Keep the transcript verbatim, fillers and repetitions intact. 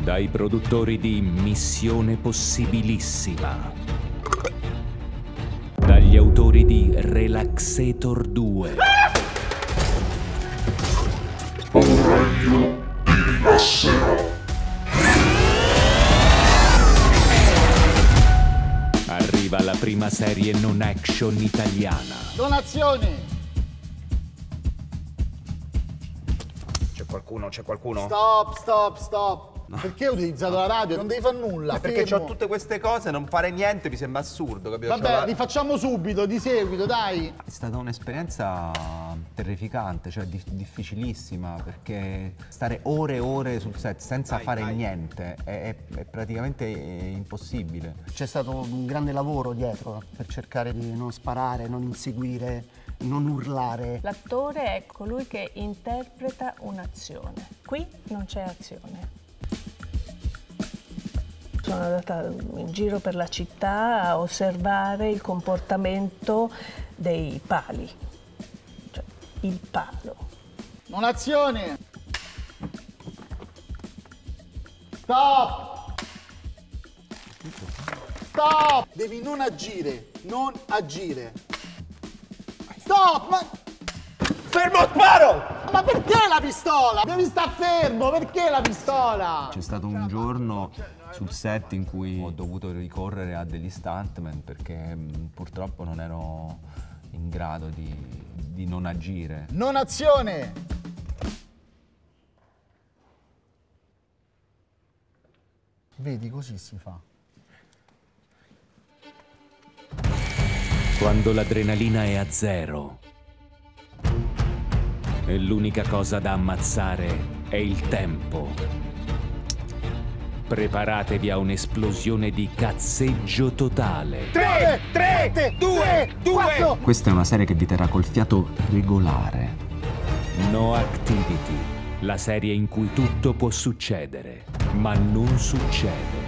Dai produttori di Missione Possibilissima. Dagli autori di Relaxator due. Un regno ti rilasserò. Arriva la prima serie non action italiana. Donazioni! C'è qualcuno? C'è qualcuno? Stop, stop, stop! No. Perché hai utilizzato la radio? Non devi fare nulla. Ma perché fermo. ho tutte queste cose, non fare niente mi sembra assurdo, capito? Vabbè, Cioè, la... rifacciamo subito, di seguito, dai! È stata un'esperienza terrificante, cioè di difficilissima, perché stare ore e ore sul set senza vai, fare vai. niente è, è, è praticamente impossibile. C'è stato un grande lavoro dietro per cercare di non sparare, non inseguire, non urlare. L'attore è colui che interpreta un'azione. Qui non c'è azione. Sono andata in giro per la città a osservare il comportamento dei pali, cioè il palo. Non azione! Stop! Stop! Devi non agire, non agire. Stop! Ma... Fermo, sparo! Ma perché la pistola? Devi stare fermo, perché la pistola? C'è stato un giorno sul set in cui ho dovuto ricorrere a degli stuntman perché mh, purtroppo non ero in grado di, di non agire. Non azione! Vedi, così si fa. Quando l'adrenalina è a zero e l'unica cosa da ammazzare è il tempo, preparatevi a un'esplosione di cazzeggio totale. tre, tre, due, due. Questa è una serie che vi terrà col fiato regolare. No Activity, la serie in cui tutto può succedere, ma non succede.